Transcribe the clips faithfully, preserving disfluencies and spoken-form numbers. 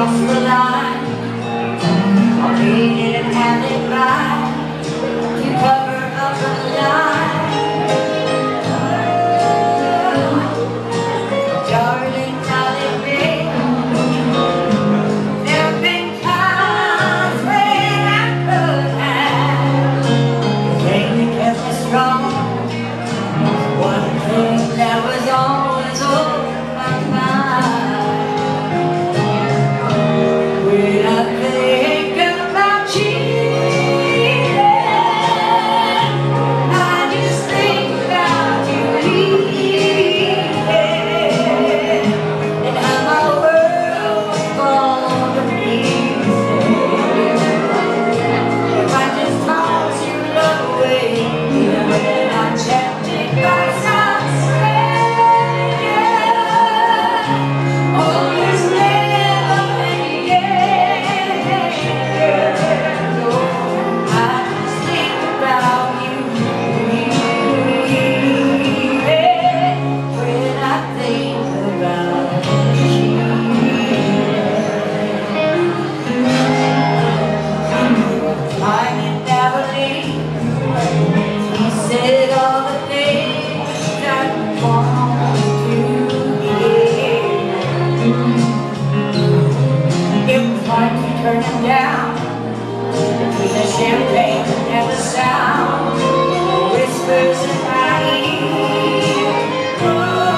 cross the line, or made an alibi to cover up a lie. Darling, darling, babe, there have been times when I could have the thing that kept me strong, one thing that was always on my mind. When I think about cheating, I just think about you leaving, and how my world was falling to pieces. If I just toss your love away, when I'm tempted by some stranger, oh, there's never any end. I just think about you leaving, when I think about you. I can never leave. He said all the things I want to hear. It was hard to turn him down, between the champagne and the sound, whispers in my ear. Oh,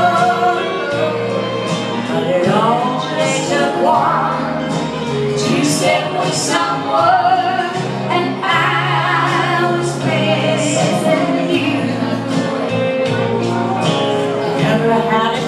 but it only took one to step with someone, and I was missing you. Never had a